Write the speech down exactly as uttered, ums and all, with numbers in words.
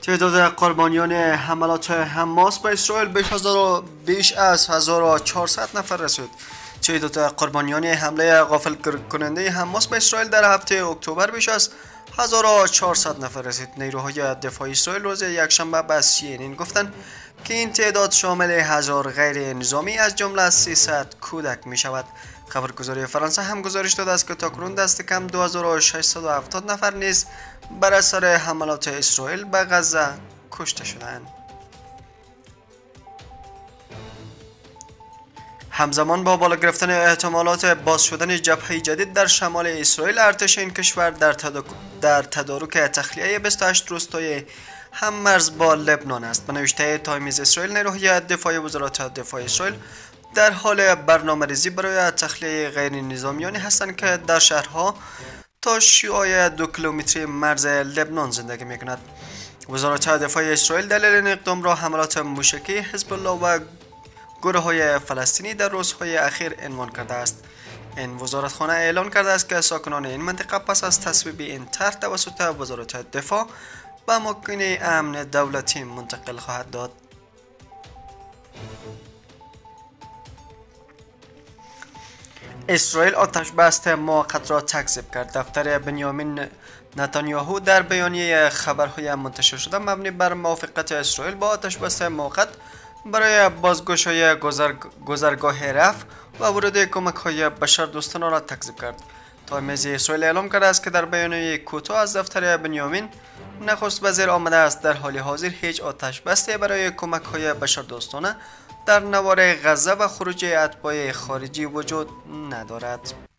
تعداد قربانیان حملات حماس به اسرائیل بیش از بیش از هزار و چهارصد نفر رسید. تعداد قربانیان حمله غافل کننده حماس به اسرائیل در هفته اکتبر بیش از هزار و چهارصد نفر رسید. نیروهای دفاعی اسرائیل روز یکشنبه به سی ان ان گفتند که این تعداد شامل هزار غیر نظامی از جمله سیصد کودک می شود. خبرگزاری فرانسه هم گزارش داده است که تاکنون دست کم دو هزار و ششصد و هفتاد نفر نیز بر اثر حملات اسرائیل به غزه کشته شدند. همزمان با بالا گرفتن احتمالات باز شدن جبهه جدید در شمال اسرائیل، ارتش این کشور در در تدارک تخلیه بیست و هشت روستای هم مرز با لبنان است. به نوشته تایمز اسرائیل، نیروهای دفاعی وزارت دفاع اسرائیل در حال برنامه‌ریزی برای تخلیه غیر نظامیانی هستند که در شهرها تا شیوع دو کیلومتری مرز لبنان زندگی می‌کند. وزارت دفاع اسرائیل دلیل این اقدام را حملات موشکی حزب الله و گروه‌های فلسطینی در روزهای اخیر عنوان کرده است. این وزارتخانه اعلام کرده است که ساکنان این منطقه پس از تصویب این طرح توسط وزارت دفاع به اماکن امن دولتی منتقل خواهد داد. اسرائیل آتش بس موقت را تکذیب کرد. دفتر بنیامین نتانیاهو در بیانیه خبرهای منتشر شده مبنی بر موافقت اسرائیل با آتش بس موقت برای بازگشایی گذرگاه رفح و ورود کمک های بشردوستانه را تکذیب کرد. تایمز اسرائیل اعلام کرده است که در بیانیه کوتاه از دفتر بنیامین نخست وزیر آمده است در حال حاضر هیچ آتش بسته برای کمک های بشردوستانه در نوار غزه و خروج اتباع خارجی وجود ندارد.